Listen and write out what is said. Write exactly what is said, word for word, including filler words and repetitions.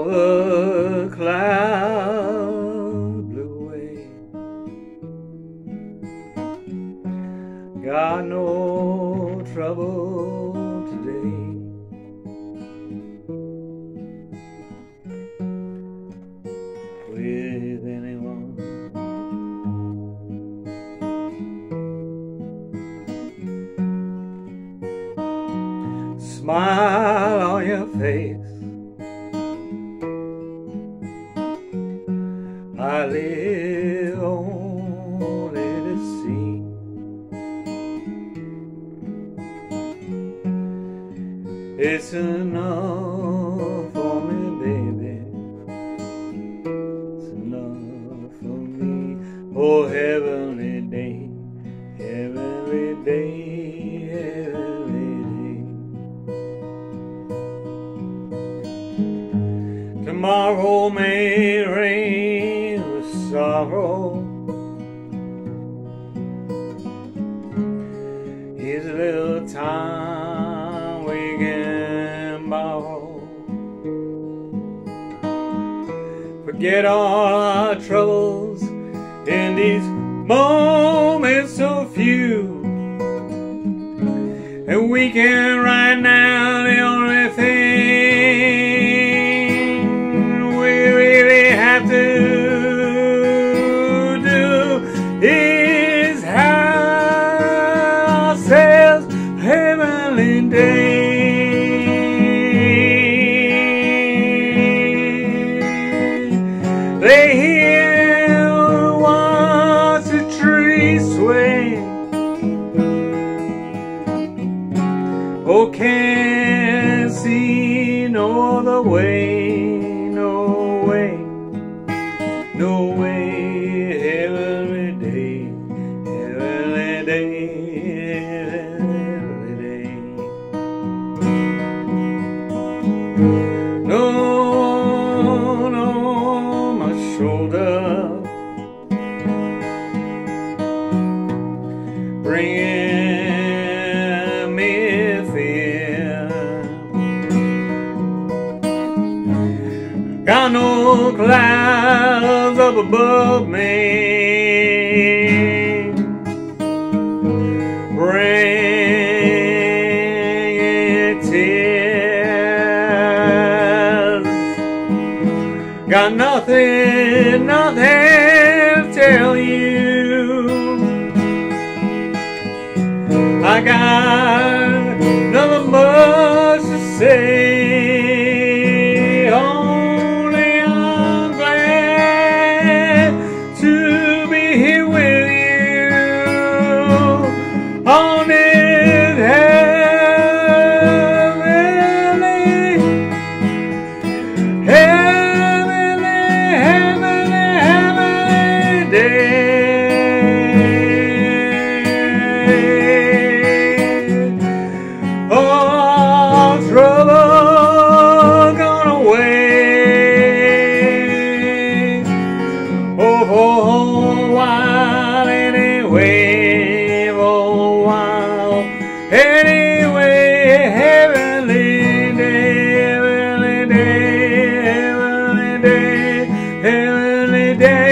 the cloud blew away. Got no trouble today. With anyone. Smile on your face. I live only to see it's enough for me, baby. It's enough for me. Oh, heavenly day, heavenly day, heavenly day. Tomorrow may rain with sorrow. Here's a little time we can borrow. Forget all our troubles in these moments so few, and we can right now the only thing we really have to do is have ourselves a heavenly day. Lay here, watch the trees sway. Oh, can't see no other way, no way, no way. Heavenly day, heavenly day, heavenly day. No, no, my shoulder bringing me fear. Got no clouds up above me, bringing tears. Got nothing, nothing to tell you. I got nothing much to say. Only I'm glad to be here with you on this heavenly, heavenly, heavenly, heavenly day. All trouble gone away. Oh, for a while anyway, for a while anyway. Heavenly day, heavenly day, heavenly day, heavenly day.